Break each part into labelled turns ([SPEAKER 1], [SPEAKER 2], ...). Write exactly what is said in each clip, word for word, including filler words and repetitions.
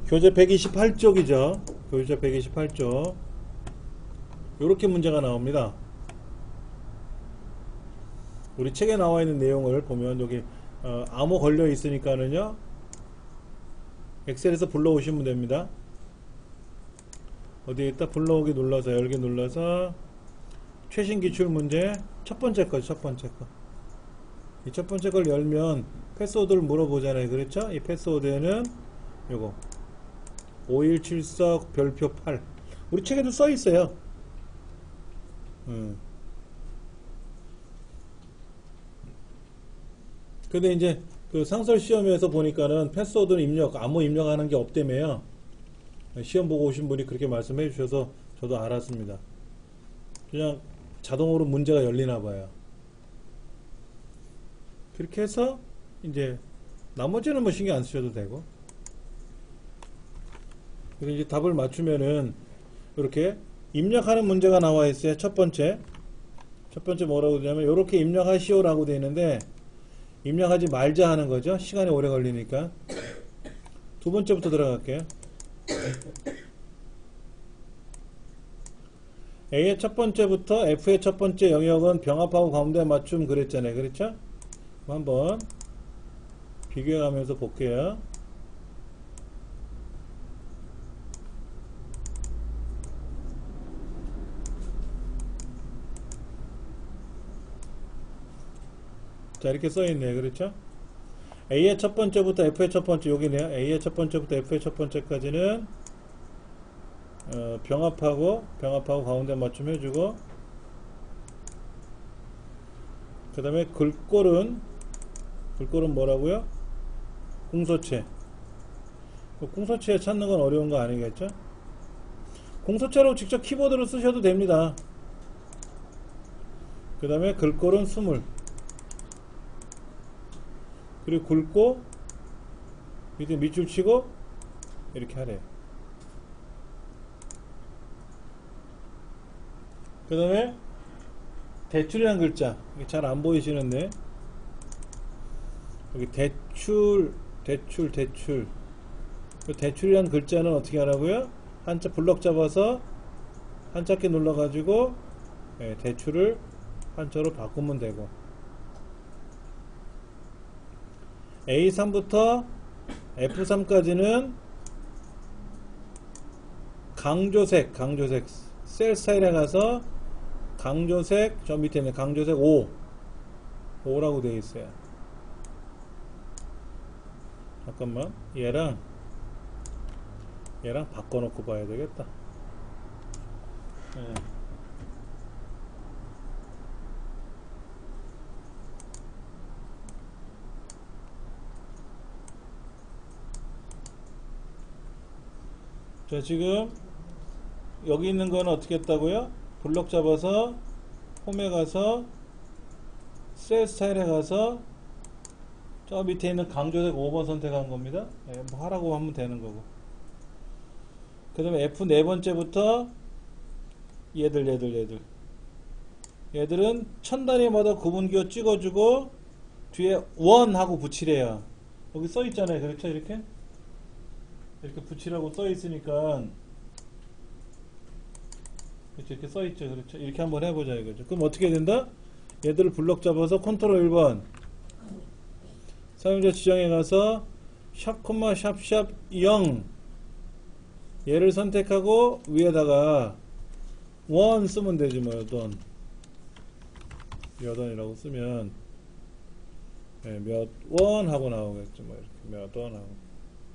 [SPEAKER 1] 교재 백이십팔 쪽이죠. 교재 백이십팔 쪽. 요렇게 문제가 나옵니다. 우리 책에 나와 있는 내용을 보면 여기 어, 암호 걸려 있으니까는요, 엑셀에서 불러오시면 됩니다. 어디에 있다? 불러오기 눌러서, 열기 눌러서 최신 기출 문제 첫 번째 거, 첫 번째 거. 이 첫 번째 걸 열면 패스워드를 물어보잖아요. 그렇죠? 이 패스워드에는 요거 오일칠사 별표 팔, 우리 책에도 써 있어요. 음. 근데 이제 그 상설 시험에서 보니까는 패스워드는 입력, 암호 입력하는 게 없다며요. 시험 보고 오신 분이 그렇게 말씀해 주셔서 저도 알았습니다. 그냥 자동으로 문제가 열리나 봐요. 그렇게 해서 이제 나머지는 뭐 신경 안 쓰셔도 되고. 그래서 이제 답을 맞추면은 이렇게 입력하는 문제가 나와 있어요. 첫 번째. 첫 번째 뭐라고 되냐면 이렇게 입력하시오라고 되어 있는데, 입력하지 말자 하는 거죠. 시간이 오래 걸리니까. 두 번째부터 들어갈게요. A의 첫 번째부터 F의 첫 번째 영역은 병합하고 가운데 맞춤 그랬잖아요. 그렇죠? 한번 비교해 가면서 볼게요. 자, 이렇게 써있네요. 그렇죠? A의 첫 번째부터 F의 첫 번째, 여기네요. A의 첫 번째부터 F의 첫 번째까지는 어, 병합하고 병합하고 가운데 맞춤 해주고, 그 다음에 글꼴은 글꼴은 뭐라고요? 궁서체. 궁서체 찾는 건 어려운 거 아니겠죠? 궁서체로 직접 키보드로 쓰셔도 됩니다. 그 다음에 글꼴은 스물, 그리고 굵고 밑에 밑줄 치고 이렇게 하래요. 그 다음에 대출이라는 글자, 이게 잘 안 보이시는데, 여기 대출, 대출, 대출. 대출이라는 글자는 어떻게 하라고요? 한자 블럭 잡아서 한자키 눌러가지고 예, 대출을 한자로 바꾸면 되고, 에이 삼부터 에프 삼까지는 강조색, 강조색, 셀 스타일에 가서 강조색, 저 밑에 있는 강조색 오, 오라고 되어 있어요. 잠깐만, 얘랑 얘랑 바꿔놓고 봐야 되겠다. 네. 자, 지금 여기 있는 거는 어떻게 했다고요? 블럭 잡아서 홈에 가서 셀 스타일에 가서 저 밑에 있는 강조색 오 번 선택한 겁니다. 네, 뭐 하라고 하면 되는 거고. 그 다음에 에프 네 번째부터 얘들 얘들 얘들 얘들은 천 단위마다 구분기호 찍어주고 뒤에 원 하고 붙이래요. 여기 써있잖아요. 그렇죠? 이렇게 이렇게 붙이라고 써있으니까, 그렇죠? 이렇게 써있죠. 그렇죠? 이렇게 한번 해보자 이거죠. 그럼 어떻게 된다? 얘들을 블럭 잡아서 컨트롤 일 번 사용자 지정에 가서 샵 콤마 샵샵 영, 얘를 선택하고 위에다가 원 쓰면 되지 뭐. 여던 여던이라고 쓰면 네, 몇 원 하고 나오겠죠. 뭐 이렇게 몇 원 하고.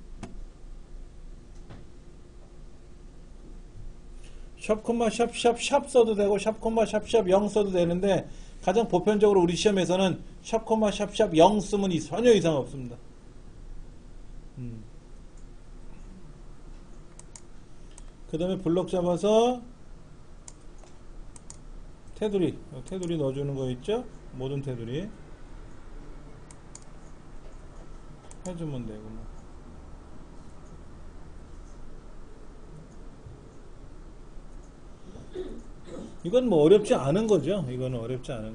[SPEAKER 1] 샵 콤마 샵 샵 샵 써도 되고 샵 콤마 샵 샵 영 써도 되는데, 가장 보편적으로 우리 시험에서는 샵 콤마 샵 샵 영 쓰면 전혀 이상 없습니다. 음. 그 다음에 블럭 잡아서 테두리, 테두리 넣어주는 거 있죠? 모든 테두리 해주면 되고 뭐. 이건 뭐 어렵지 않은 거죠. 이거는 어렵지 않은 거.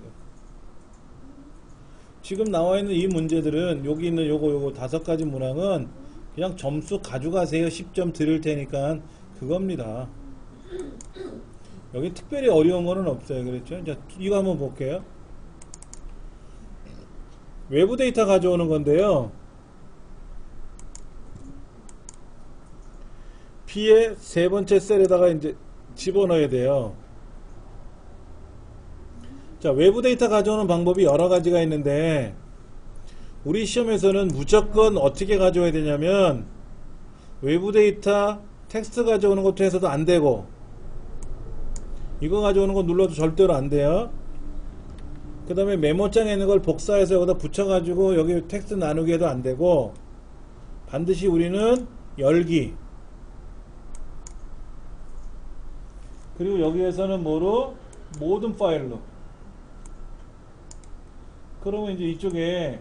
[SPEAKER 1] 지금 나와 있는 이 문제들은 여기 있는 요거 요거 다섯 가지 문항은 그냥 점수 가져가세요. 십 점 드릴 테니까 그겁니다. 여기 특별히 어려운 거는 없어요. 그렇죠? 자, 이거 한번 볼게요. 외부 데이터 가져오는 건데요. B의 세 번째 셀에다가 이제 집어넣어야 돼요. 자, 외부 데이터 가져오는 방법이 여러 가지가 있는데, 우리 시험에서는 무조건 어떻게 가져와야 되냐면, 외부 데이터 텍스트 가져오는 것도 해서도 안 되고, 이거 가져오는 거 눌러도 절대로 안 돼요. 그 다음에 메모장에 있는 걸 복사해서 여기다 붙여가지고 여기 텍스트 나누기 해도 안 되고, 반드시 우리는 열기, 그리고 여기에서는 뭐로? 모든 파일로. 그러면 이제 이쪽에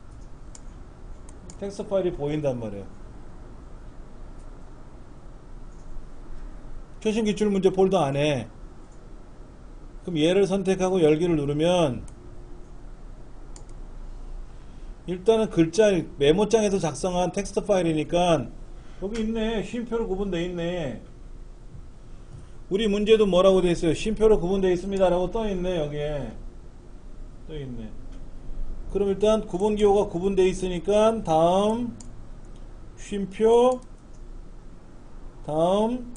[SPEAKER 1] 텍스트 파일이 보인단 말이에요. 최신 기출 문제 폴더 안에. 그럼 얘를 선택하고 열기를 누르면 일단은 글자 메모장에서 작성한 텍스트 파일이니까 여기 있네. 쉼표로 구분되어 있네. 우리 문제도 뭐라고 되어 있어요? 쉼표로 구분되어 있습니다 라고 떠 있네. 여기에 떠 있네. 그럼 일단 구분기호가 구분되어 있으니까 다음 쉼표, 다음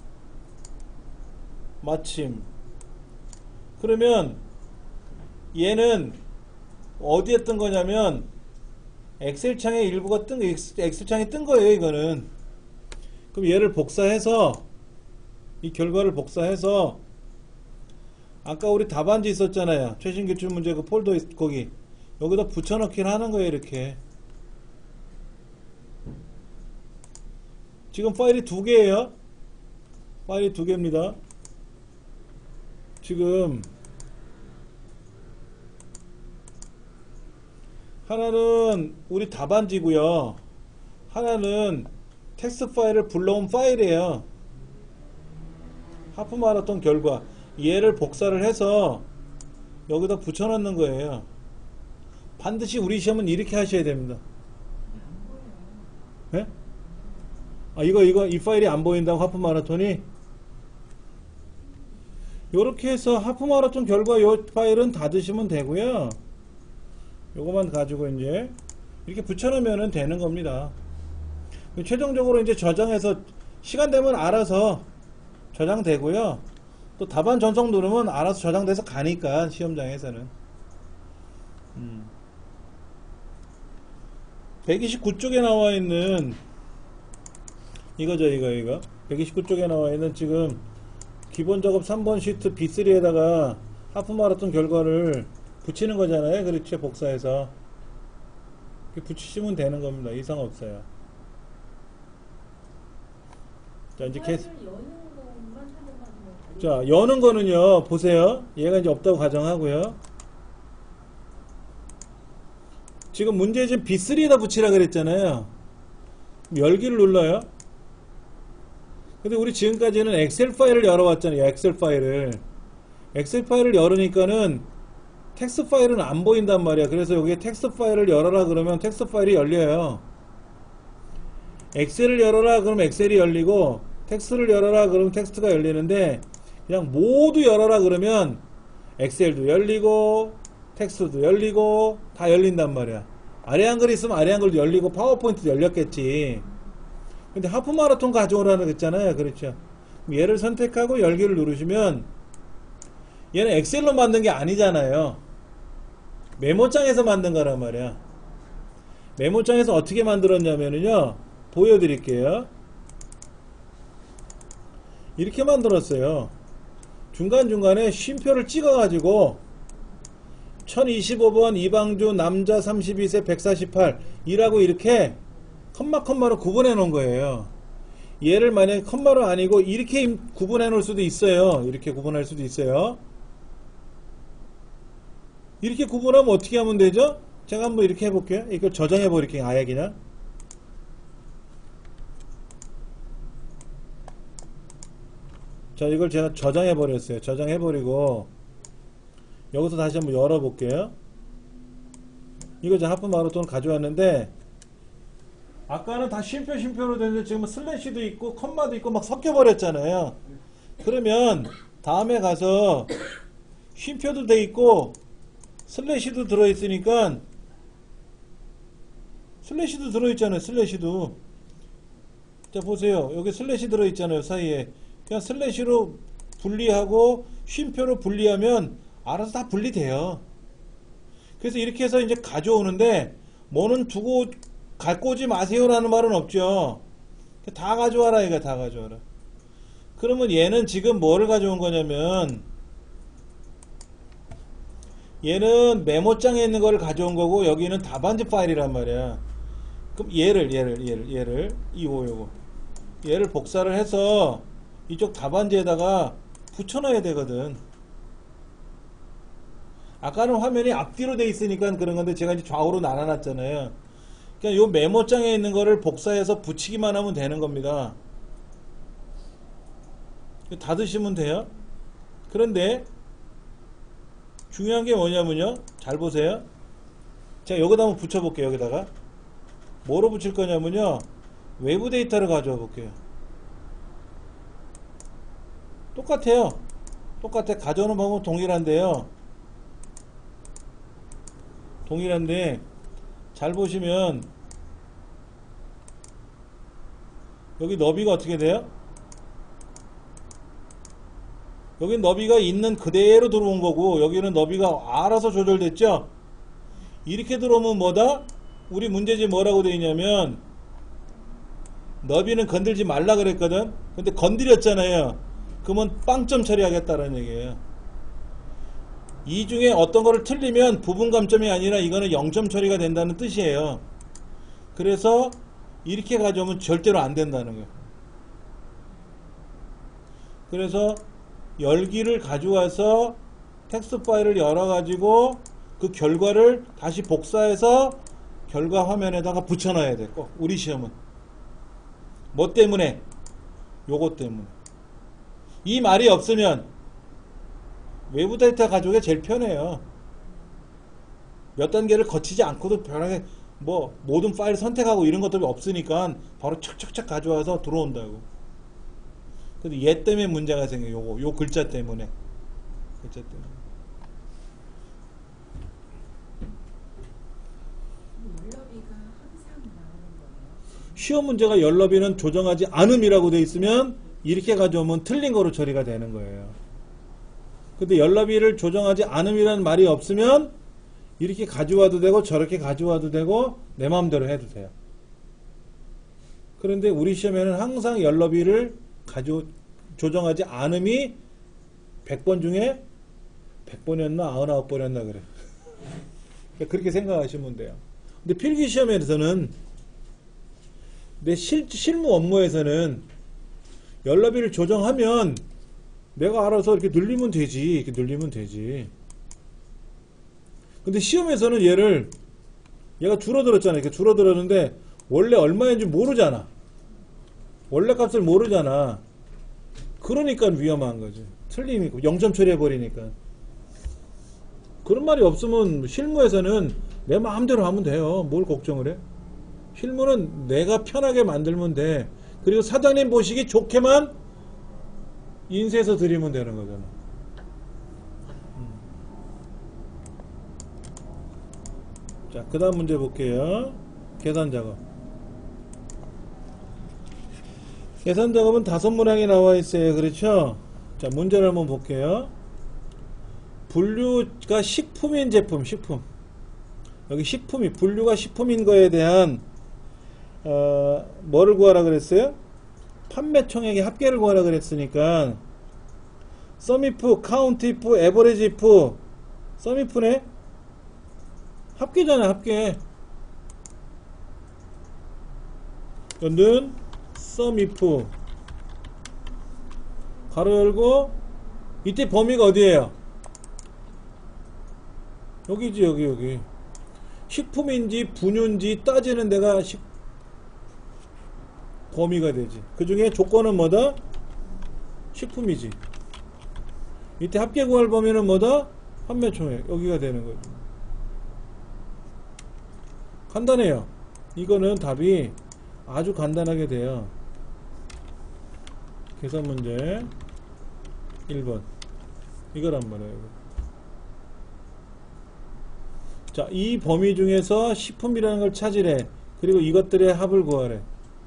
[SPEAKER 1] 마침. 그러면 얘는 어디에 뜬 거냐면 엑셀 창의 일부가 뜬, 엑셀 창이 뜬 거예요. 이거는. 그럼 얘를 복사해서, 이 결과를 복사해서, 아까 우리 답안지 있었잖아요. 최신 기출 문제 그 폴더 거기 여기다 붙여넣기를 하는 거예요. 이렇게. 지금 파일이 두 개예요. 파일이 두 개입니다. 지금 하나는 우리 답안지고요. 하나는 텍스트 파일을 불러온 파일이에요. 하프 마라톤 결과. 얘를 복사를 해서 여기다 붙여넣는 거예요. 반드시 우리 시험은 이렇게 하셔야 됩니다. 네? 아, 이거, 이거, 이 파일이 안 보인다고 하프 마라톤이? 요렇게 해서 하프 마라톤 결과 요 파일은 닫으시면 되고요. 요거만 가지고 이제 이렇게 붙여놓으면 되는 겁니다. 최종적으로 이제 저장해서 시간 되면 알아서 저장되고요. 또 답안 전송 누르면 알아서 저장돼서 가니까 시험장에서는. 음. 백이십구 쪽에 나와 있는 이거죠, 이거, 이거. 백이십구 쪽에 나와 있는 지금 기본 작업 삼 번 시트 비 쓰리에다가 하프 마라톤 결과를 붙이는 거잖아요. 그렇죠. 복사해서. 이렇게 붙이시면 되는 겁니다. 이상 없어요. 자, 이제 계속. 자, 여는 거는요, 보세요. 얘가 이제 없다고 가정하고요. 지금 문제 지금 비 쓰리에다 붙이라 그랬잖아요. 열기를 눌러요. 근데 우리 지금까지는 엑셀 파일을 열어왔잖아요. 엑셀 파일을. 엑셀 파일을 열으니까는 텍스트 파일은 안 보인단 말이야. 그래서 여기에 텍스트 파일을 열어라 그러면 텍스트 파일이 열려요. 엑셀을 열어라 그러면 엑셀이 열리고, 텍스트를 열어라 그러면 텍스트가 열리는데, 그냥 모두 열어라 그러면 엑셀도 열리고 텍스트도 열리고 다 열린단 말이야. 아래 한글 있으면 아래 한글도 열리고 파워포인트도 열렸겠지. 근데 하프 마라톤 가져오라는 거 있잖아요. 그렇죠. 얘를 선택하고 열기를 누르시면 얘는 엑셀로 만든 게 아니잖아요. 메모장에서 만든 거란 말이야. 메모장에서 어떻게 만들었냐면요, 보여드릴게요. 이렇게 만들었어요. 중간중간에 쉼표를 찍어가지고 천이십오 번 이방주 남자 삼십이 세 백사십팔 이라고 이렇게 컴마 컴마로 구분해 놓은 거예요. 얘를 만약에 컴마로 아니고 이렇게 구분해 놓을 수도 있어요. 이렇게 구분할 수도 있어요. 이렇게 구분하면 어떻게 하면 되죠? 제가 한번 이렇게 해볼게요. 이걸 저장해 버릴게요. 아예 그냥. 자, 이걸 제가 저장해 버렸어요. 저장해 버리고 여기서 다시 한번 열어 볼게요. 이거 제가 하프 마라톤 가져왔는데 아까는 다 쉼표 쉼표로 되는데 지금 슬래시도 있고 컴마도 있고 막 섞여버렸잖아요. 그러면 다음에 가서 쉼표도 돼 있고 슬래시도 들어있으니까 슬래시도 들어있잖아요. 슬래시도. 자 보세요. 여기 슬래시 들어있잖아요. 사이에. 그냥 슬래시로 분리하고 쉼표로 분리하면 알아서 다 분리돼요. 그래서 이렇게 해서 이제 가져오는데 뭐는 두고 갖고 오지 마세요라는 말은 없죠. 다 가져와라 이거 다 가져와라. 그러면 얘는 지금 뭐를 가져온 거냐면 얘는 메모장에 있는 걸 가져온 거고 여기는 답안지 파일이란 말이야. 그럼 얘를 얘를 얘를 얘를 이거 요거 얘를 복사를 해서 이쪽 답안지에다가 붙여놔야 되거든. 아까는 화면이 앞뒤로 돼 있으니까 그런 건데 제가 이제 좌우로 나눠놨잖아요. 그러니까 요 메모장에 있는 거를 복사해서 붙이기만 하면 되는 겁니다. 닫으시면 돼요. 그런데 중요한 게 뭐냐면요. 잘 보세요. 제가 여기다 한번 붙여볼게요. 여기다가 뭐로 붙일 거냐면요. 외부 데이터를 가져와 볼게요. 똑같아요. 똑같아. 가져오는 방법은 동일한데요. 동일한데 잘 보시면 여기 너비가 어떻게 돼요? 여기 너비가 있는 그대로 들어온 거고 여기는 너비가 알아서 조절됐죠? 이렇게 들어오면 뭐다? 우리 문제집 뭐라고 되어 있냐면 너비는 건들지 말라 그랬거든? 근데 건드렸잖아요. 그러면 빵점 처리하겠다는 얘기예요. 이 중에 어떤 거를 틀리면 부분 감점이 아니라 이거는 영 점 처리가 된다는 뜻이에요. 그래서 이렇게 가져오면 절대로 안 된다는 거예요. 그래서 열기를 가져와서 텍스트 파일을 열어가지고 그 결과를 다시 복사해서 결과 화면에다가 붙여놔야 돼. 꼭 우리 시험은 뭐 때문에? 요것 때문에. 이 말이 없으면 외부 데이터 가져오기가 제일 편해요. 몇 단계를 거치지 않고도 편하게 뭐 모든 파일 선택하고 이런 것들이 없으니까 바로 척척척 가져와서 들어온다고. 근데 얘 때문에 문제가 생겨요. 요거 요 글자 때문에. 글자 때문에.
[SPEAKER 2] 열너비가 항상 나오는 거예요.
[SPEAKER 1] 시험 문제가 열너비는 조정하지 않음이라고 돼 있으면 이렇게 가져오면 틀린 거로 처리가 되는 거예요. 근데 열너비를 조정하지 않음이라는 말이 없으면 이렇게 가져와도 되고 저렇게 가져와도 되고 내 마음대로 해도 돼요. 그런데 우리 시험에는 항상 열너비를 가져 조정하지 않음이 백 번 중에 백 번이었나 구십구 번이었나 그래. 그렇게 생각하시면 돼요. 근데 필기 시험에서는 내 실, 실무 업무에서는 열너비를 조정하면 내가 알아서 이렇게 늘리면 되지. 이렇게 늘리면 되지. 근데 시험에서는 얘를 얘가 줄어들었잖아. 이렇게 줄어들었는데 원래 얼마인지 모르잖아. 원래 값을 모르잖아. 그러니까 위험한 거지. 틀림이고 영 점 처리해버리니까. 그런 말이 없으면 실무에서는 내 마음대로 하면 돼요. 뭘 걱정을 해? 실무는 내가 편하게 만들면 돼. 그리고 사장님 보시기 좋게만 인쇄해서 드리면 되는 거잖아. 음. 자, 그 다음 문제 볼게요. 계산 작업. 계산 작업은 다섯 문항이 나와 있어요. 그렇죠? 자, 문제를 한번 볼게요. 분류가 식품인 제품, 식품. 여기 식품이, 분류가 식품인 거에 대한, 어, 뭐를 구하라 그랬어요? 판매 총액의 합계를 구하라 그랬으니까, 서미프, 카운티프, 에버리지프, 서미프네? 합계잖아, 합계. 연든, 서미프. 가로 열고, 이때 범위가 어디에요? 여기지, 여기, 여기. 식품인지 분유인지 따지는 데가 식, 범위가 되지. 그 중에 조건은 뭐다? 식품이지. 이때 합계 구할 범위는 뭐다? 판매 총액. 여기가 되는 거죠. 간단해요. 이거는 답이 아주 간단하게 돼요. 계산 문제 일 번 이거란 말이에요. 이거. 자, 이 범위 중에서 식품이라는 걸 찾으래. 그리고 이것들의 합을 구하래.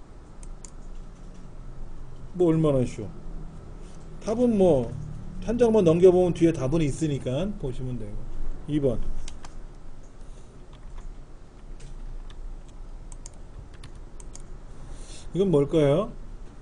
[SPEAKER 1] 뭐 얼마나 쉬워. 답은 뭐 한 장만 넘겨보면 뒤에 답은 있으니까 보시면 되고. 이 번 이건 뭘까요?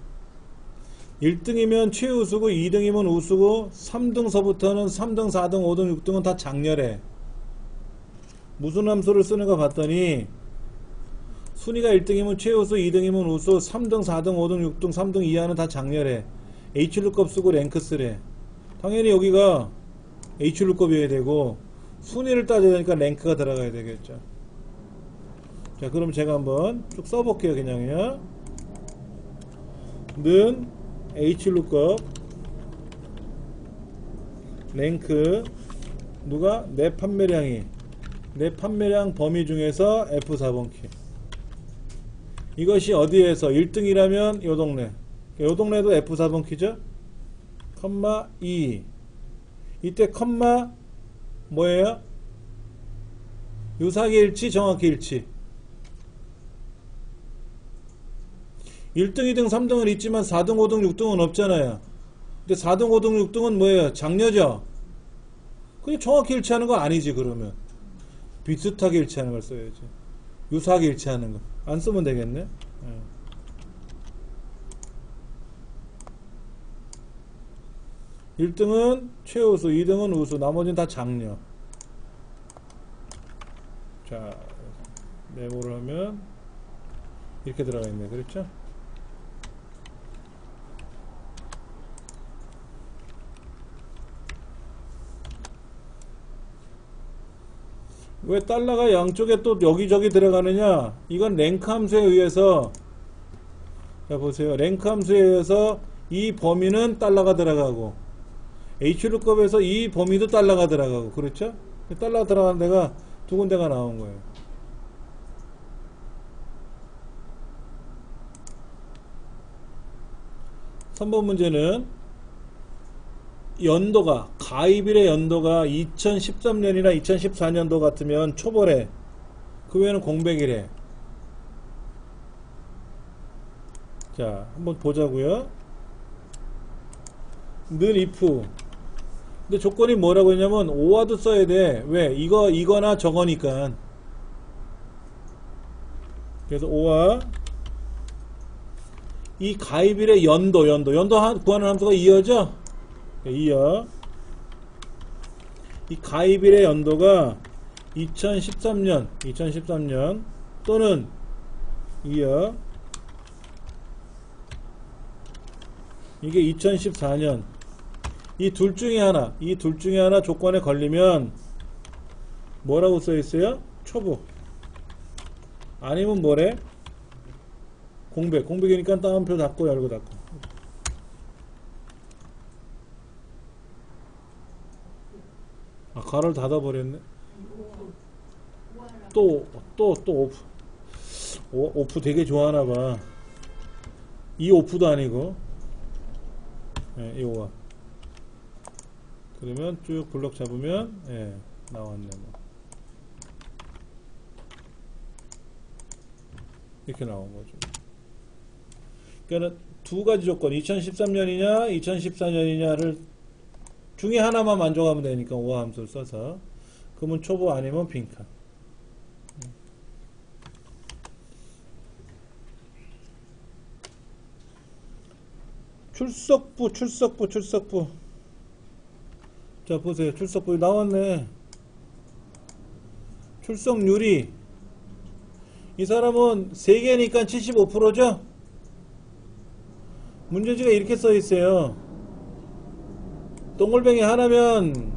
[SPEAKER 1] 일 등이면 최우수고 이 등이면 우수고 삼 등서부터는 삼 등, 사 등, 오 등, 육 등은 다 장렬해. 무슨 함수를 쓰는가 봤더니 순위가 일 등이면 최우수, 이 등이면 우수, 삼 등, 사 등, 오 등, 육 등, 삼 등 이하는 다 장렬해. H룩값 쓰고 랭크 쓰래. 당연히 여기가 H룩값이어야 되고 순위를 따져야 되니까 랭크가 들어가야 되겠죠. 자, 그럼 제가 한번 쭉 써볼게요. 그냥요. 는 H룩값 랭크 누가? 내 판매량이 내 판매량 범위 중에서 에프 사 번 키. 이것이 어디에서 일 등이라면 요 동네, 요 동네도 에프 사 번 키죠. 컴마 이. 이때 컴마 뭐예요? 유사하게 일치, 정확히 일치. 일 등, 이 등, 삼 등은 있지만 사 등, 오 등, 육 등은 없잖아요. 근데 사 등, 오 등, 육 등은 뭐예요? 장려죠. 그게 정확히 일치하는 거 아니지. 그러면 비슷하게 일치하는 걸 써야지. 유사하게 일치하는 거 안 쓰면 되겠네. 예. 일 등은 최우수, 이 등은 우수, 나머지는 다 장려. 자, 메모를 하면 이렇게 들어가 있네. 그렇죠? 왜 달러가 양쪽에 또 여기저기 들어가느냐? 이건 랭크 함수에 의해서, 자 보세요. 랭크 함수에 의해서 이 범위는 달러가 들어가고 H룩값에서 이 범위도 달러가 들어가고, 그렇죠? 달러가 들어가는 데가 두 군데가 나온 거예요. 삼 번 문제는 연도가, 가입일의 연도가 이천십삼 년이나 이천십사 년도 같으면 초벌해. 그 외에는 공백이래. 자, 한번 보자고요. 는 if. 근데 조건이 뭐라고 했냐면 오와도 써야 돼. 왜? 이거 이거나 저거니까. 그래서 오와 이 가입일의 연도 연도 연도 한, 구하는 함수가 이어져. 이어. 이 가입일의 연도가 이천십삼 년 이천십삼 년 또는 이어 이게 이천십사 년, 이 둘 중에 하나, 이 둘 중에 하나 조건에 걸리면 뭐라고 써있어요? 초보. 아니면 뭐래? 공백. 공백이니까 따옴표 닫고 열고 닫고. 아, 가를 닫아버렸네. 또, 또, 또 오프. 오, 오프 되게 좋아하나봐. 이 오프도 아니고. 예, 이거와. 그러면 쭉 블럭 잡으면, 예, 나왔네, 뭐. 이렇게 나온 거죠. 그러니까 두 가지 조건, 이천십삼 년이냐, 이천십사 년이냐를 중에 하나만 만족하면 되니까 오화 함수를 써서. 그러면 초보 아니면 빈칸. 출석부, 출석부, 출석부. 자, 보세요. 출석부 나왔네. 출석률이. 이 사람은 세 개니까 칠십오 퍼센트죠? 문제지가 이렇게 써 있어요. 동글뱅이 하나면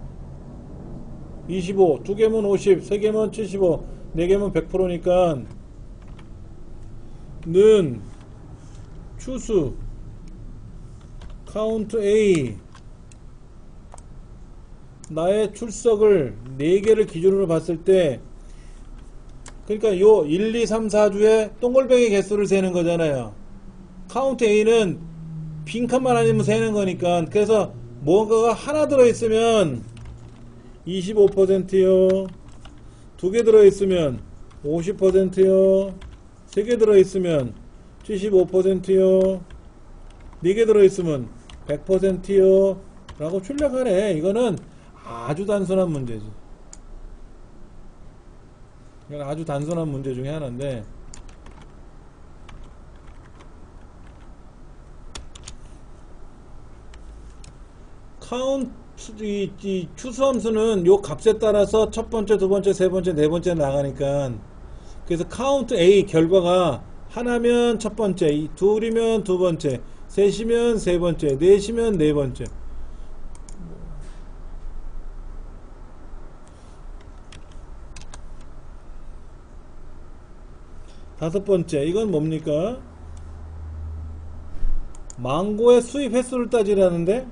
[SPEAKER 1] 이십오, 두 개면 오십, 세 개면 칠십오, 네 개면 백 퍼센트니까 는 추수 카운트 A 나의 출석을 네 개를 기준으로 봤을 때 그러니까 요 일, 이, 삼, 사 주에 동글뱅이 개수를 세는 거잖아요. 카운트 A는 빈칸만 아니면 세는 거니까. 그래서 뭔가가 하나 들어있으면 이십오 퍼센트요, 두 개 들어있으면 오십 퍼센트요, 세 개 들어있으면 칠십오 퍼센트요, 네 개 들어있으면 백 퍼센트요 라고 출력하래. 이거는 아주 단순한 문제지. 이건 아주 단순한 문제 중에 하나인데, 카운트, 이, 이 추수함수는 요 값에 따라서 첫 번째, 두 번째, 세 번째, 네 번째 나가니까, 그래서 카운트 A 결과가 하나면 첫 번째, 이 둘이면 두 번째, 셋이면 세 번째, 넷이면 네 번째. 다섯 번째, 이건 뭡니까? 망고의 수입 횟수를 따지라는데,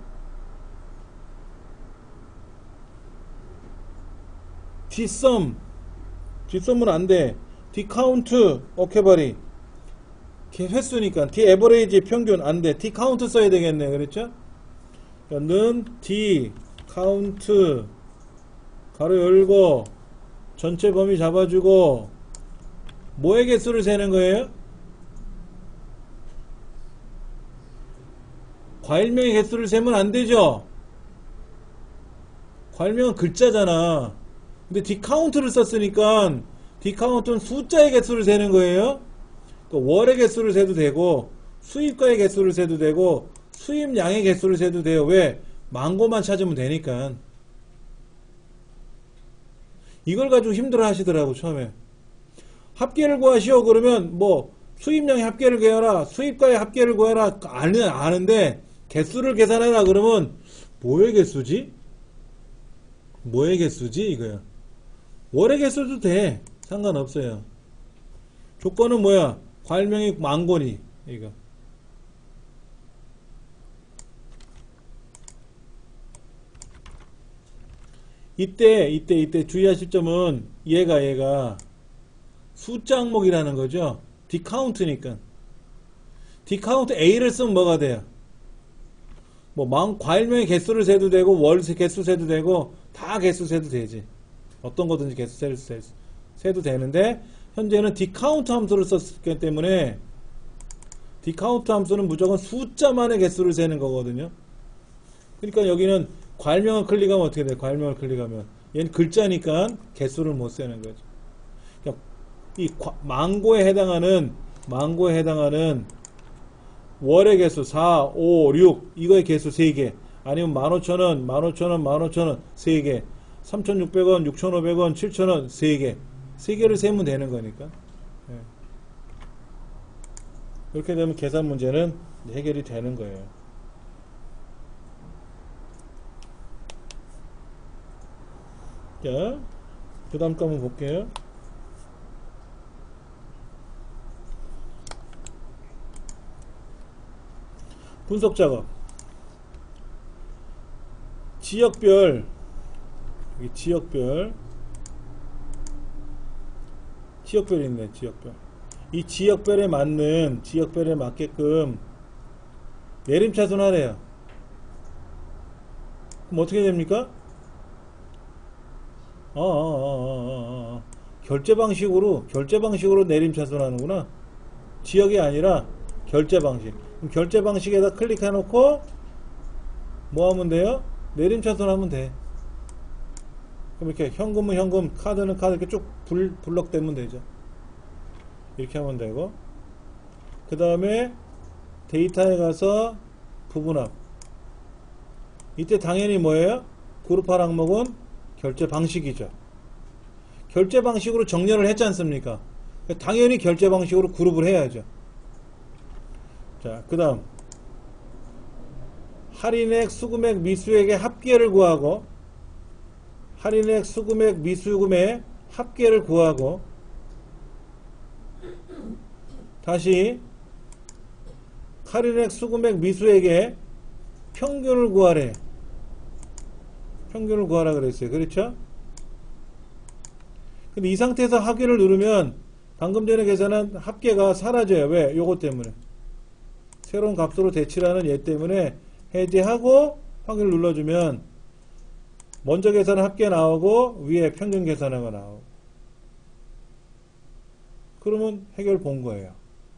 [SPEAKER 1] 뒷섬, 뒷섬은 안 돼. 뒷카운트, 오케바리. 횟수니까, 디에버레이지 평균 안 돼. 뒷카운트 써야 되겠네. 그랬죠? 는 디카운트, 가로 열고, 전체 범위 잡아주고, 뭐의 개수를 세는 거예요? 과일명의 개수를 세면 안 되죠? 과일명은 글자잖아. 근데 디카운트를 썼으니까 디카운트는 숫자의 개수를 세는 거예요. 그러니까 월의 개수를 세도 되고 수입가의 개수를 세도 되고 수입량의 개수를 세도 돼요. 왜? 망고만 찾으면 되니까. 이걸 가지고 힘들어 하시더라고 처음에. 합계를 구하시오 그러면 뭐 수입량의 합계를 구해라, 수입가의 합계를 구해라 아는, 아는데 개수를 계산해라 그러면 뭐의 개수지? 뭐의 개수지 이거야. 월의 개수도 돼. 상관없어요. 조건은 뭐야? 과일명이 망고니 이거. 이때 이때 이때 주의하실 점은 얘가 얘가 숫자 항목이라는 거죠. 디카운트니까. 디카운트 A를 쓰면 뭐가 돼요? 뭐 망 과일명의 개수를 세도 되고 월 개수 세도 되고 다 개수 세도 되지. 어떤 거든지 개수 세도, 세도, 세도 되는데 현재는 디카운트 함수를 썼기 때문에 디카운트 함수는 무조건 숫자만의 개수를 세는 거거든요. 그러니까 여기는 과일명을 클릭하면 어떻게 돼? 과일명을 클릭하면 얘는 글자니까 개수를 못 세는 거죠. 그러니까 이 과, 망고에 해당하는 망고에 해당하는 월의 개수 사, 오, 육 이거의 개수 세 개 아니면 만 오천 원, 만 오천 원, 만 오천 원 세 개 삼천육백 원, 육천오백 원, 칠천 원 세 개 세 개를 세면 되는 거니까. 네. 이렇게 되면 계산 문제는 해결이 되는 거예요. 자, 그 다음 거 한번 볼게요. 분석 작업. 지역별, 여기 지역별, 지역별 있네, 지역별. 이 지역별에 맞는, 지역별에 맞게끔 내림차순 하래요. 그럼 어떻게 됩니까? 어, 어, 어, 어, 어. 결제 방식으로, 결제 방식으로 내림차순 하는구나. 지역이 아니라 결제 방식. 그럼 결제 방식에다 클릭해 놓고 뭐 하면 돼요? 내림차순 하면 돼. 그럼 이렇게 현금은 현금, 카드는 카드 이렇게 쭉 불, 블럭되면 되죠. 이렇게 하면 되고, 그 다음에 데이터에 가서 부분합. 이때 당연히 뭐예요? 그룹할 항목은 결제 방식이죠. 결제 방식으로 정렬을 했지 않습니까? 당연히 결제 방식으로 그룹을 해야죠. 자, 그 다음 할인액, 수금액, 미수액의 합계를 구하고, 할인액, 수금액, 미수금의 합계를 구하고, 다시 할인액, 수금액, 미수액의 평균을 구하래. 평균을 구하라 그랬어요. 그렇죠? 근데 이 상태에서 합계를 누르면 방금 전에 계산한 합계가 사라져요. 왜? 요거 때문에. 새로운 값으로 대치라는 얘 때문에 해제하고 확인을 눌러주면 먼저 계산한 합계 나오고 위에 평균 계산한 거 나오고. 그러면 해결 본 거예요.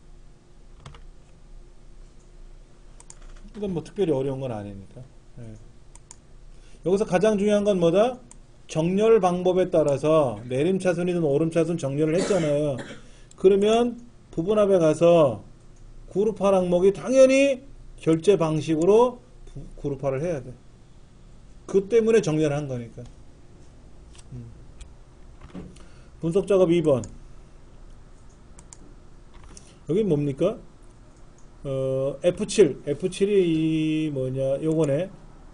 [SPEAKER 1] 이건 뭐 특별히 어려운 건 아니니까. 예. 여기서 가장 중요한 건 뭐다? 정렬 방법에 따라서 내림차순이든 오름차순 정렬을 했잖아요. 그러면 부분합에 가서 그룹화 항목이 당연히 결제 방식으로 그룹화를 해야 돼. 그 때문에 정렬을 한 거니까. 음. 분석 작업 이 번. 여기 뭡니까? 어, 에프 칠. 에프 칠이 이 뭐냐, 요거네.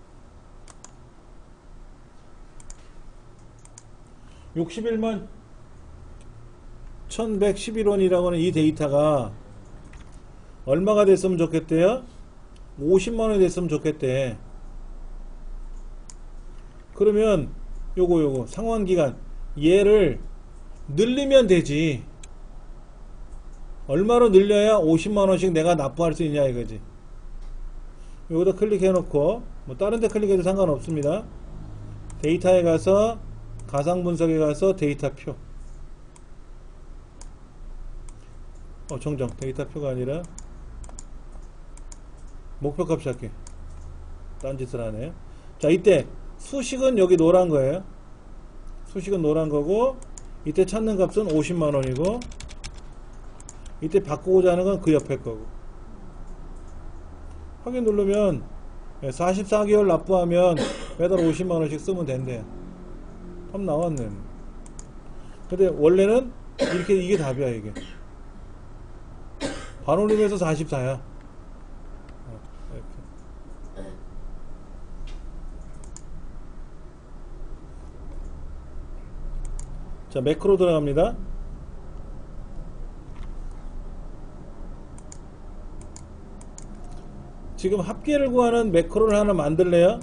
[SPEAKER 1] 육십일만 천백십일 원이라고 하는 이 데이터가 얼마가 됐으면 좋겠대요? 오십만 원이 됐으면 좋겠대. 그러면 요거 요거 상환기간 얘를 늘리면 되지. 얼마로 늘려야 오십만 원씩 내가 납부할 수 있냐 이거지. 여기다 클릭해 놓고 뭐 다른 데 클릭해도 상관없습니다. 데이터에 가서 가상 분석에 가서 데이터표. 어, 정정. 데이터표가 아니라 목표값 찾기. 딴짓을 하네. 자, 이때 수식은 여기 노란 거예요. 수식은 노란 거고, 이때 찾는 값은 오십만 원이고, 이때 바꾸고자 하는 건 그 옆에 거고. 확인 누르면 사십사 개월 납부하면 매달 오십만 원씩 쓰면 된대요. 그럼 나왔네. 근데 원래는 이렇게, 이게 답이야, 이게. 반올림해서 사십사야. 이렇게. 자, 매크로 들어갑니다. 지금 합계를 구하는 매크로를 하나 만들래요?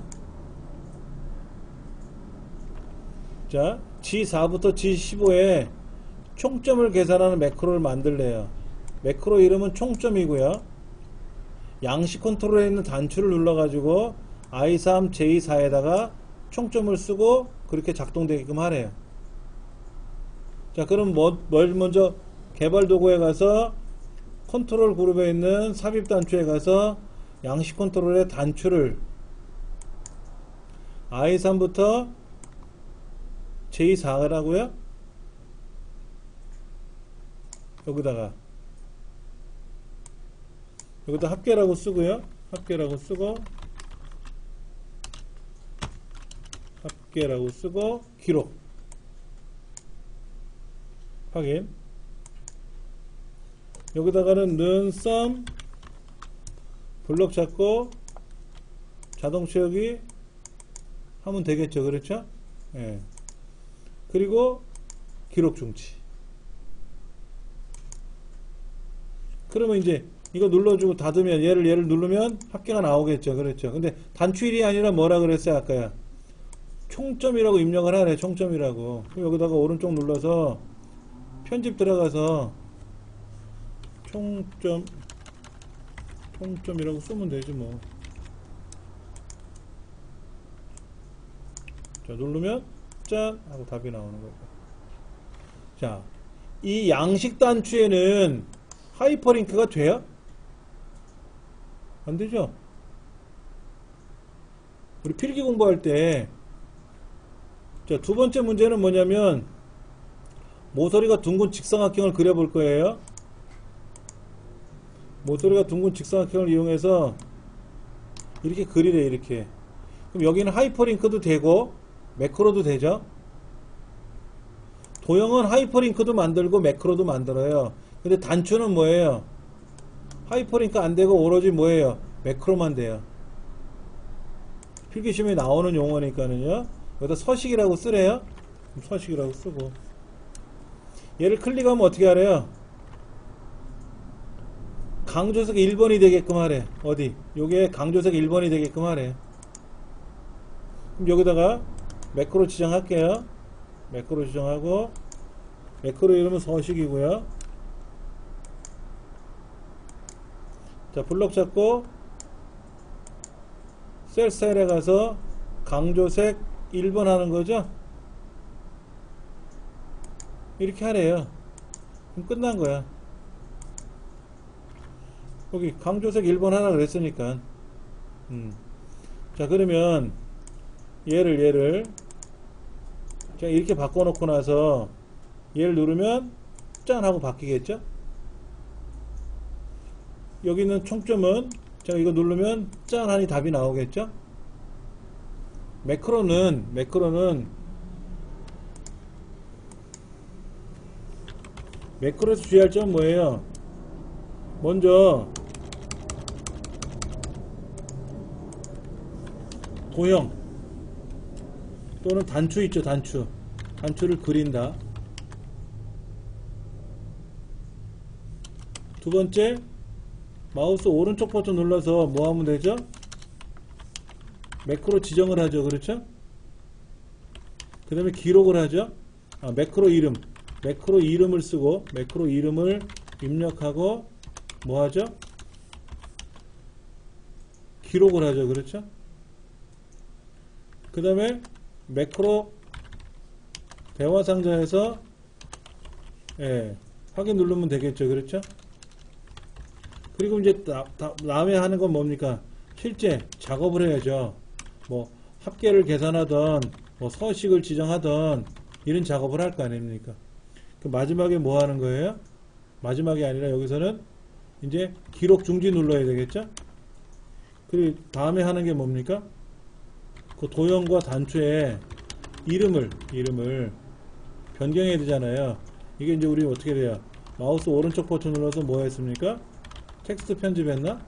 [SPEAKER 1] 자, 지 사부터 지 십오에 총점을 계산하는 매크로를 만들래요. 매크로 이름은 총점이고요. 양식 컨트롤에 있는 단추를 눌러가지고 아이 삼, 제이 사에다가 총점을 쓰고 그렇게 작동되게끔 하래요. 자, 그럼 뭐, 뭘 먼저 개발 도구에 가서 컨트롤 그룹에 있는 삽입 단추에 가서 양식 컨트롤의 단추를 아이 삼부터 제이 사라고요? 여기다가 여기다 합계라고 쓰고요. 합계라고 쓰고 합계라고 쓰고 기록 확인. 여기다가는 는 썸 블록 잡고 자동 채우기 하면 되겠죠. 그렇죠? 예. 그리고 기록 중치. 그러면 이제 이거 눌러주고 닫으면 얘를 얘를 누르면 합계가 나오겠죠. 그렇죠. 근데 단추일이 아니라 뭐라 그랬어요 아까야? 총점이라고 입력을 하래. 총점이라고. 그럼 여기다가 오른쪽 눌러서 편집 들어가서 총점 총점이라고 쓰면 되지 뭐. 자, 누르면 짠 하고 답이 나오는 거예요. 자, 이 양식 단추에는 하이퍼링크가 돼요? 안 되죠? 우리 필기 공부할 때, 자, 두 번째 문제는 뭐냐면 모서리가 둥근 직사각형을 그려볼 거예요. 모서리가 둥근 직사각형을 이용해서 이렇게 그리래. 이렇게. 그럼 여기는 하이퍼링크도 되고 매크로도 되죠. 도형은 하이퍼링크도 만들고 매크로도 만들어요. 근데 단추는 뭐예요? 하이퍼링크 안 되고 오로지 뭐예요? 매크로만 돼요. 필기시험에 나오는 용어니까는요. 여기다 서식이라고 쓰래요. 서식이라고 쓰고. 얘를 클릭하면 어떻게 하래요? 강조석 일 번이 되게끔 하래. 어디? 요게 강조석 일 번이 되게끔 하래. 그럼 여기다가 매크로 지정할게요. 매크로 지정하고 매크로 이름은 서식이고요. 자, 블록 잡고 셀 스타일에 가서 강조색 일 번 하는 거죠. 이렇게 하래요. 그럼 끝난 거야. 여기 강조색 일 번 하라 그랬으니까. 음. 자, 그러면 얘를 얘를 자, 이렇게 바꿔놓고 나서 얘를 누르면 짠 하고 바뀌겠죠. 여기 있는 총점은 자, 이거 누르면 짠 하니 답이 나오겠죠. 매크로는 매크로는 매크로에서 주의할 점은 뭐예요? 먼저 도형 또는 단추 있죠. 단추 단추를 그린다. 두 번째, 마우스 오른쪽 버튼 눌러서 뭐 하면 되죠? 매크로 지정을 하죠. 그렇죠? 그 다음에 기록을 하죠. 아, 매크로 이름 매크로 이름을 쓰고 매크로 이름을 입력하고 뭐 하죠? 기록을 하죠. 그렇죠? 그 다음에 매크로 대화 상자에서 예, 확인 누르면 되겠죠. 그렇죠? 그리고 이제 다, 다, 다음에 하는 건 뭡니까? 실제 작업을 해야죠. 뭐 합계를 계산하던 뭐 서식을 지정하던 이런 작업을 할 거 아닙니까? 그 마지막에 뭐 하는 거예요? 마지막이 아니라 여기서는 이제 기록 중지 눌러야 되겠죠? 그리고 다음에 하는 게 뭡니까? 그 도형과 단추에 이름을 이름을 변경해야 되잖아요. 이게 이제 우리 어떻게 돼요? 마우스 오른쪽 버튼 눌러서 뭐 했습니까? 텍스트 편집했나?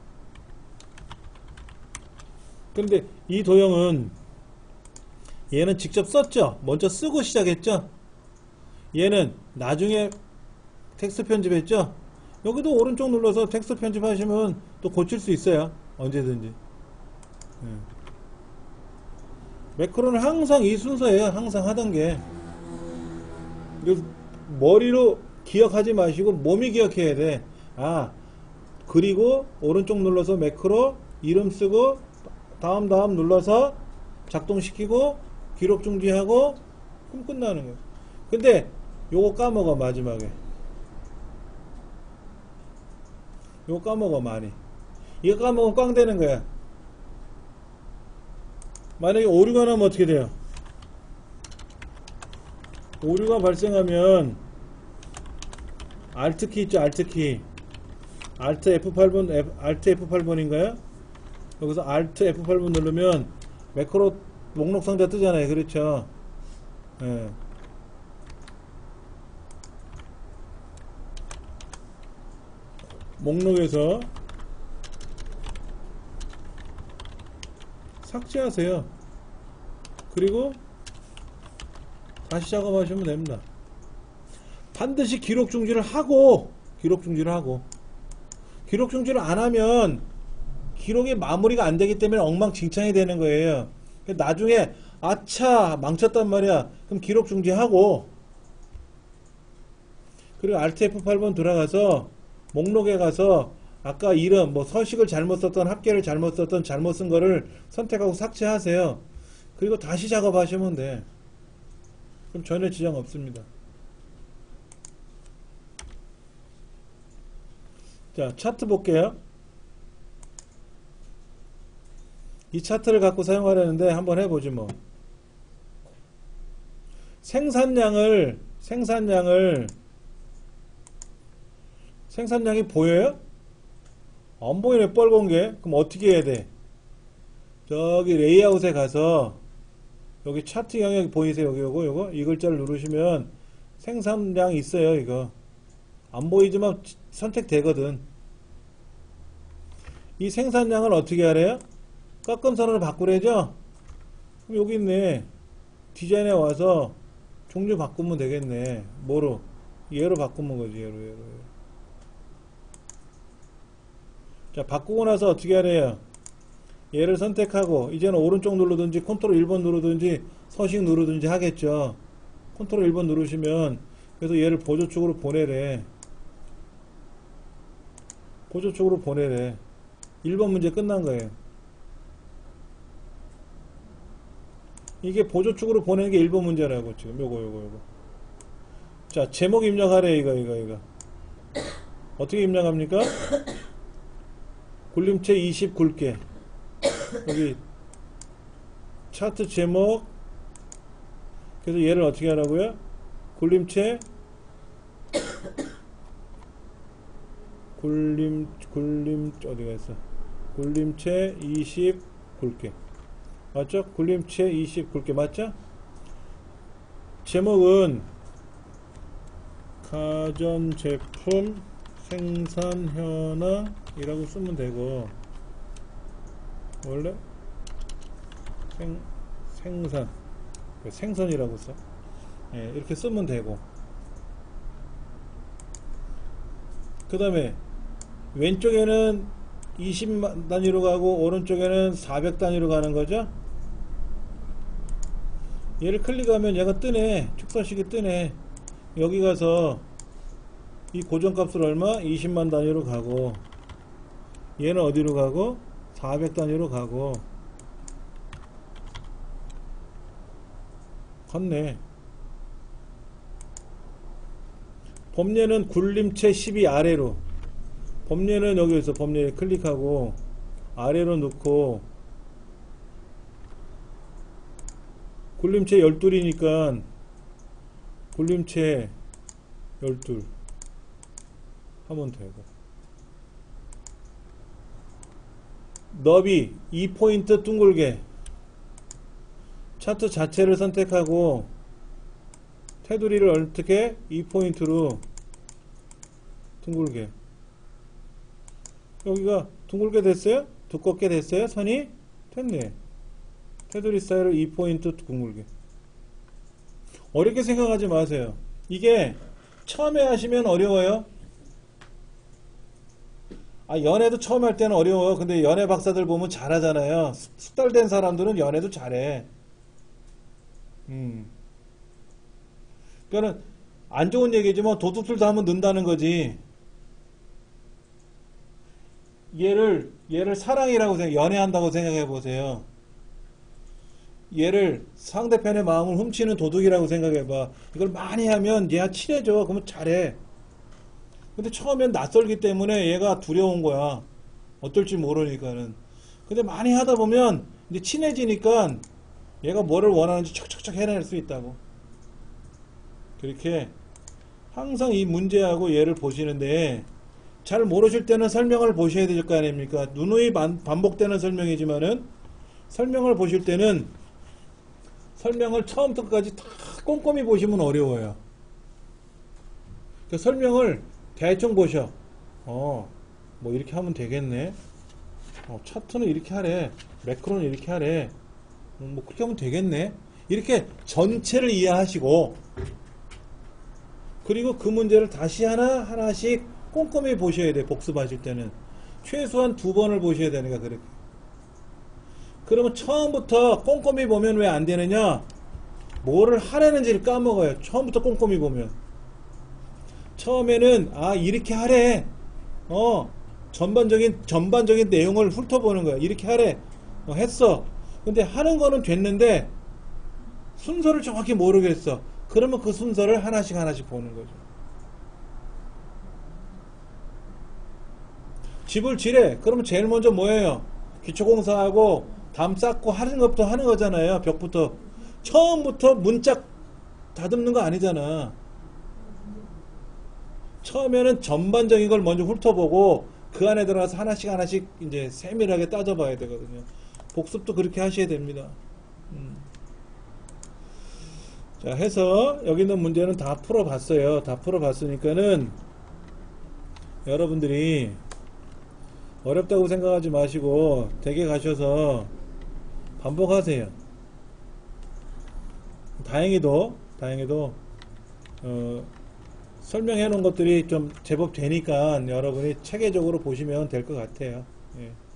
[SPEAKER 1] 근데 이 도형은 얘는 직접 썼죠. 먼저 쓰고 시작했죠. 얘는 나중에 텍스트 편집했죠. 여기도 오른쪽 눌러서 텍스트 편집하시면 또 고칠 수 있어요. 언제든지. 네. 매크로는 항상 이 순서예요. 항상 하던 게. 그래서 머리로 기억하지 마시고 몸이 기억해야 돼. 아, 그리고 오른쪽 눌러서 매크로 이름 쓰고 다음 다음 눌러서 작동시키고 기록 중지하고 그럼 끝나는 거예요. 근데 요거 까먹어. 마지막에 요거 까먹어. 많이 이거 까먹으면 꽝 되는 거야. 만약에 오류가 나면 어떻게 돼요? 오류가 발생하면 Alt키 있죠. Alt키 Alt 에프 팔 번 Alt 에프 팔 번인가요? 여기서 Alt 에프 팔 번 누르면 매크로 목록 상자 뜨잖아요. 그렇죠? 예. 목록에서 삭제하세요. 그리고 다시 작업하시면 됩니다. 반드시 기록 중지를 하고 기록 중지를 하고 기록 중지를 안 하면 기록이 마무리가 안 되기 때문에 엉망진창이 되는 거예요. 나중에 아차 망쳤단 말이야. 그럼 기록 중지하고 그리고 Alt 에프 팔 번 들어가서 목록에 가서 아까 이름 뭐 서식을 잘못 썼던 합계를 잘못 썼던 잘못 쓴 거를 선택하고 삭제하세요. 그리고 다시 작업하시면 돼. 그럼 전혀 지장 없습니다. 자, 차트 볼게요. 이 차트를 갖고 사용하려는데 한번 해보지 뭐. 생산량을 생산량을 생산량이 보여요? 안 보이네. 뻘건 게. 그럼 어떻게 해야 돼? 저기 레이아웃에 가서 여기 차트 영역 보이세요? 여기 요거 요거 이 글자를 누르시면 생산량 있어요. 이거 안 보이지만 선택되거든. 이 생산량을 어떻게 하래요? 꺾음선으로 바꾸래죠? 그럼 여기 있네. 디자인에 와서 종류 바꾸면 되겠네. 뭐로? 얘로 바꾸면 거지. 얘로 얘로, 얘로. 자, 바꾸고 나서 어떻게 하래요? 얘를 선택하고 이제는 오른쪽 누르든지 컨트롤 일 번 누르든지 서식 누르든지 하겠죠. 컨트롤 일 번 누르시면 그래서 얘를 보조축으로 보내래. 보조축으로 보내래. 일 번 문제 끝난 거예요. 이게 보조축으로 보내는 게 일 번 문제라고 지금 요거 요거 요거. 자, 제목 입력하래. 이거 이거 이거 어떻게 입력합니까? 굴림체 이십 굵게. 여기 차트 제목. 그래서 얘를 어떻게 하라고요? 굴림체 굴림 굴림 어디가 있어? 굴림체 이십 굵게. 맞죠? 굴림체 이십 굵게 맞죠? 제목은 가전제품 생산 현황이라고 쓰면 되고, 원래 생, 생산 생선이라고 써. 예, 이렇게 쓰면 되고, 그 다음에 왼쪽에는 이십 단위로 가고 오른쪽에는 사백 단위로 가는 거죠. 얘를 클릭하면 얘가 뜨네. 축소식이 뜨네. 여기 가서 이 고정값을 얼마? 이십만 단위로 가고, 얘는 어디로 가고? 사백 단위로 가고. 갔네. 범례는 굴림체 십이 아래로. 범례는 여기에서 범례 클릭하고 아래로 넣고, 굴림체 십이니까 굴림체 십이 하면 되고, 너비 이 포인트 둥글게. 차트 자체를 선택하고 테두리를 어떻게 이 포인트로 둥글게. 여기가 둥글게 됐어요? 두껍게 됐어요? 선이? 됐네. 테두리 사이를 이 포인트 둥글게. 어렵게 생각하지 마세요. 이게 처음에 하시면 어려워요. 아, 연애도 처음 할 때는 어려워요. 근데 연애 박사들 보면 잘하잖아요. 숙달 된 사람들은 연애도 잘해. 음. 그러니까 안 좋은 얘기지만 도둑질도 하면 는다는 거지. 얘를 얘를 사랑이라고 생각, 연애한다고 생각해 보세요. 얘를 상대편의 마음을 훔치는 도둑이라고 생각해 봐. 이걸 많이 하면 얘가 친해져. 그러면 잘해. 근데 처음엔 낯설기 때문에 얘가 두려운 거야. 어떨지 모르니까는. 근데 많이 하다 보면 이제 친해지니까 얘가 뭐를 원하는지 척척척 해낼 수 있다고. 그렇게 항상 이 문제하고 얘를 보시는데, 잘 모르실 때는 설명을 보셔야 될 거 아닙니까? 누누이 반복되는 설명이지만은 설명을 보실 때는 설명을 처음부터 끝까지 다 꼼꼼히 보시면 어려워요. 그 설명을 대충 보셔. 어, 뭐 이렇게 하면 되겠네. 어, 차트는 이렇게 하래. 매크로는 이렇게 하래. 음, 뭐 그렇게 하면 되겠네. 이렇게 전체를 이해하시고, 그리고 그 문제를 다시 하나 하나씩 꼼꼼히 보셔야 돼. 복습하실 때는 최소한 두 번을 보셔야 되니까. 그렇게. 그러면 처음부터 꼼꼼히 보면 왜 안 되느냐? 뭐를 하라는지를 까먹어요. 처음부터 꼼꼼히 보면. 처음에는 아 이렇게 하래. 어 전반적인 전반적인 내용을 훑어보는 거야. 이렇게 하래. 어, 했어. 근데 하는 거는 됐는데 순서를 정확히 모르겠어. 그러면 그 순서를 하나씩 하나씩 보는 거죠. 집을 지래. 그러면 제일 먼저 뭐예요? 기초공사하고 담 쌓고 하는 것부터 하는 거잖아요. 벽부터. 처음부터 문짝 다듬는 거 아니잖아. 처음에는 전반적인 걸 먼저 훑어보고 그 안에 들어가서 하나씩 하나씩 이제 세밀하게 따져봐야 되거든요. 복습도 그렇게 하셔야 됩니다. 음. 자, 해서 여기 있는 문제는 다 풀어봤어요. 다 풀어봤으니까는 여러분들이 어렵다고 생각하지 마시고 댁에 가셔서 반복하세요. 다행히도 다행히도 어, 설명해 놓은 것들이 좀 제법 되니까 여러분이 체계적으로 보시면 될 것 같아요. 예.